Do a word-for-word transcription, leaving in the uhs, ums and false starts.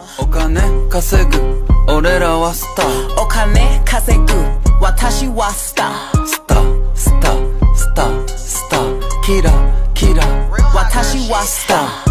お金稼ぐ俺らはスター、 お金稼ぐ私はスター、 スタースタースタースターキラキラ私はスター。